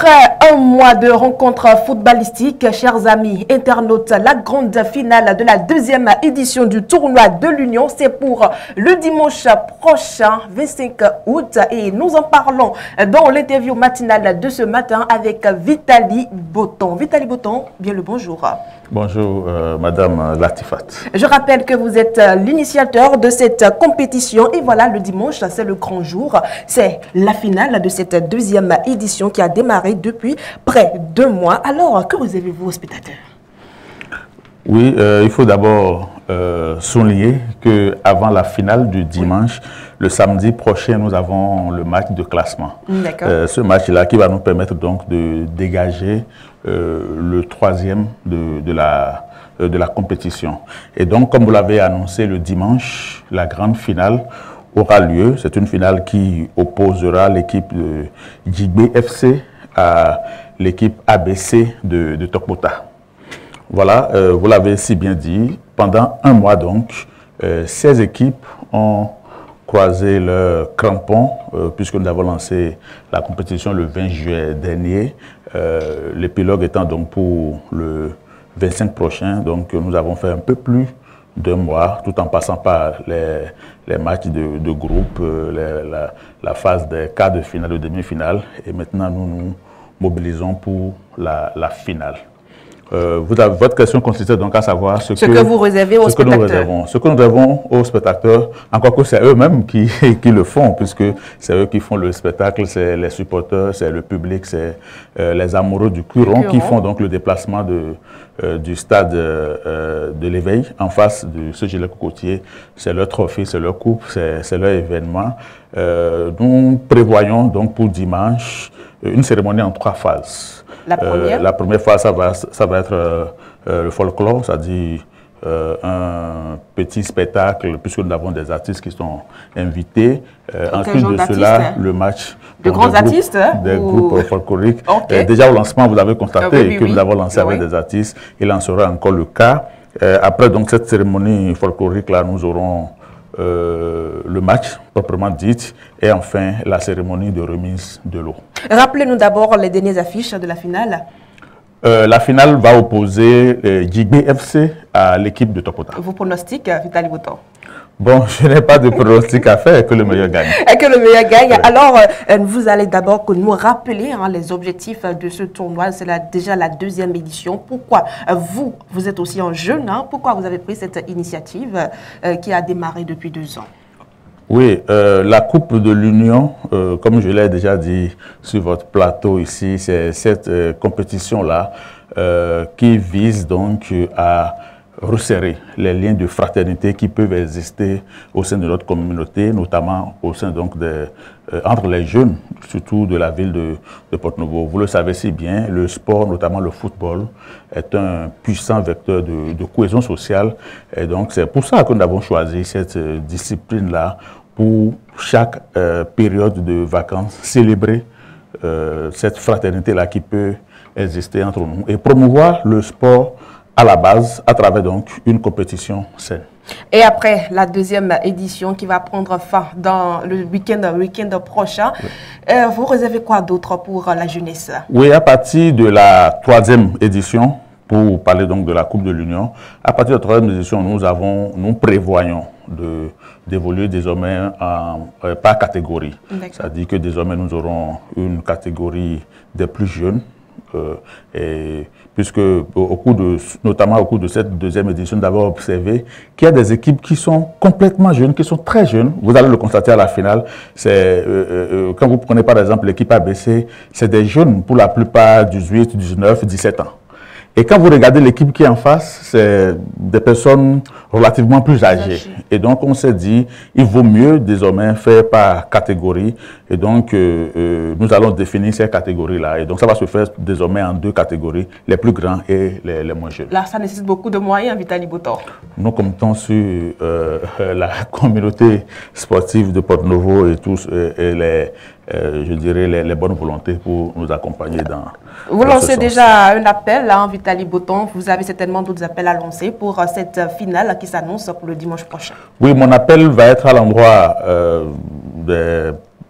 Après un mois de rencontres footballistiques, chers amis internautes, la grande finale de la deuxième édition du tournoi de l'Union, c'est pour le dimanche prochain, 25 août. Et nous en parlons dans l'interview matinale de ce matin avec Vitali Boton. Vitali Boton, bien le bonjour. Bonjour, Madame Latifat. Je rappelle que vous êtes l'initiateur de cette compétition. Et voilà, le dimanche, c'est le grand jour. C'est la finale de cette deuxième édition qui a démarré depuis près de 2 mois. Alors, que réservez-vous aux spectateurs? Oui, il faut d'abord souligner qu'avant la finale du dimanche, le samedi prochain, nous avons le match de classement. Ce match-là qui va nous permettre donc de dégager le 3e de la compétition. Et donc, comme vous l'avez annoncé, le dimanche, la grande finale aura lieu. C'est une finale qui opposera l'équipe de Djibé FC à l'équipe ABC de Tokpota. Voilà, vous l'avez si bien dit, pendant 1 mois donc, 16 équipes ont croisé leurs crampons, puisque nous avons lancé la compétition le 20 juillet dernier, l'épilogue étant donc pour le 25 prochain, donc nous avons fait un peu plus d'1 mois, tout en passant par les matchs de groupe, la phase des quarts de finale, de demi-finale, et maintenant nous nous mobilisons pour la finale. Votre question consistait donc à savoir ce que vous réservez aux spectateurs. Ce que nous réservons aux spectateurs, encore que c'est eux-mêmes qui le font, puisque c'est eux qui font le spectacle, c'est les supporters, c'est le public, c'est les amoureux du Curon qui font donc le déplacement du stade de l'Éveil en face de ce gilet cocotier. C'est leur trophée, c'est leur coupe, c'est leur événement. Nous prévoyons donc pour dimanche une cérémonie en 3 phases. La première phase, ça va être le folklore, c'est-à-dire un petit spectacle, puisque nous avons des artistes qui sont invités. Ensuite de cela, le match de grands artistes, des groupes folkloriques. Déjà au lancement, vous avez constaté que nous avons lancé avec des artistes. Il en sera encore le cas. Après donc cette cérémonie folklorique-là, nous aurons le match proprement dit et enfin la cérémonie de remise de l'eau. Rappelez-nous d'abord les dernières affiches de la finale. La finale va opposer Djibé FC à l'équipe de Tokpota. Vos pronostics, Vitali Boton? Bon, je n'ai pas de pronostic à faire, que le meilleur gagne. Et que le meilleur gagne. Ouais. Alors, vous allez d'abord nous rappeler les objectifs de ce tournoi. C'est déjà la 2e édition. Pourquoi vous êtes aussi un jeune, pourquoi vous avez pris cette initiative qui a démarré depuis 2 ans? Oui, la Coupe de l'Union, comme je l'ai déjà dit sur votre plateau ici, c'est cette compétition-là qui vise donc à resserrer les liens de fraternité qui peuvent exister au sein de notre communauté, notamment au sein donc entre les jeunes, surtout de la ville de Porto-Novo. Vous le savez si bien, le sport, notamment le football, est un puissant vecteur de cohésion sociale. Et donc c'est pour ça que nous avons choisi cette discipline-là pour chaque période de vacances, célébrer cette fraternité-là qui peut exister entre nous et promouvoir le sport à la base, à travers donc une compétition saine. Et après la 2e édition qui va prendre fin dans le week-end prochain, vous réservez quoi d'autre pour la jeunesse? Oui, à partir de la 3e édition, pour parler donc de la Coupe de l'Union, à partir de la 3e édition, nous prévoyons d'évoluer désormais par catégorie. C'est-à-dire que désormais nous aurons une catégorie des plus jeunes, puisque notamment au cours de cette 2e édition, nous avons observé qu'il y a des équipes qui sont complètement jeunes, qui sont très jeunes. Vous allez le constater à la finale. Quand vous prenez par exemple l'équipe ABC, c'est des jeunes pour la plupart 18, 19, 17 ans. Et quand vous regardez l'équipe qui est en face, c'est des personnes relativement plus âgées. Et donc, on s'est dit, il vaut mieux désormais faire par catégorie. Et donc, nous allons définir ces catégories-là. Et donc, ça va se faire désormais en 2 catégories, les plus grands et les moins jeunes. Là, ça nécessite beaucoup de moyens, Vitali Boton. Nous comptons sur la communauté sportive de Porto-Novo et tous, je dirais, les bonnes volontés pour nous accompagner dans Vous lancez déjà un appel, Vitali Boton. Vous avez certainement d'autres appels à lancer pour cette finale qui s'annonce pour le dimanche prochain. Oui, mon appel va être à l'endroit des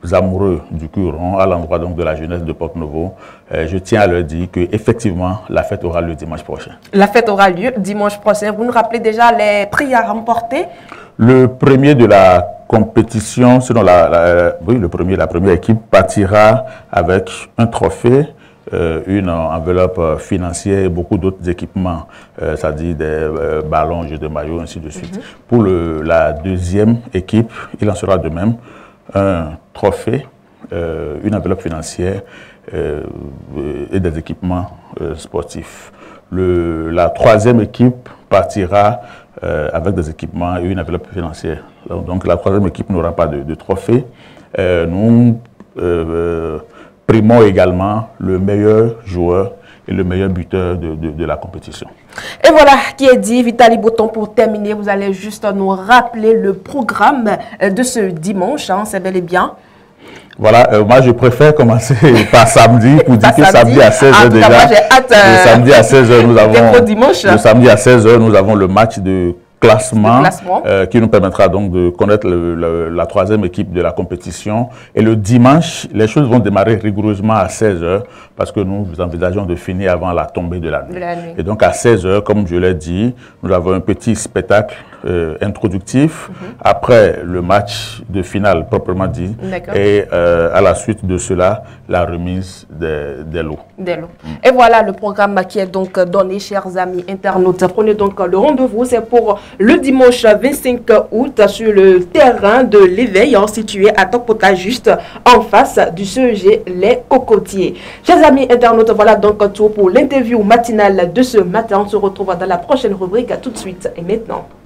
amoureux du Curon, à l'endroit donc de la jeunesse de Porte-Novo, je tiens à leur dire qu'effectivement, la fête aura lieu dimanche prochain. La fête aura lieu dimanche prochain. Vous nous rappelez déjà les prix à remporter? Le premier de la compétition, selon la première équipe partira avec un trophée, une enveloppe financière et beaucoup d'autres équipements, c'est-à-dire des ballons, jeux de maillot, ainsi de suite. Pour la deuxième équipe, il en sera de même, un trophée, une enveloppe financière et des équipements sportifs. La troisième équipe partira avec des équipements et une enveloppe financière. Donc la troisième équipe n'aura pas de trophée. Nous primons également le meilleur joueur et le meilleur buteur de la compétition. Et voilà qui est dit. Vitali Boton, pour terminer, vous allez juste nous rappeler le programme de ce dimanche, hein, c'est bel et bien. Voilà, moi je préfère commencer par samedi pour dire que samedi à 16h déjà. Moi j'ai hâte. Le samedi à 16h nous avons le samedi à 16h nous avons le match de classement, qui nous permettra donc de connaître la troisième équipe de la compétition. Et le dimanche, les choses vont démarrer rigoureusement à 16h parce que nous envisageons de finir avant la tombée de la nuit. Et donc à 16h, comme je l'ai dit, nous avons un petit spectacle introductif après le match de finale proprement dit. Et à la suite de cela, la remise des lots. Et voilà le programme qui est donc donné, chers amis internautes. Prenez donc le rendez-vous, c'est pour le dimanche 25 août sur le terrain de l'éveil situé à Tokpota, juste en face du CEG Les Cocotiers. Chers amis internautes, voilà donc tout pour l'interview matinale de ce matin. On se retrouve dans la prochaine rubrique tout de suite et maintenant.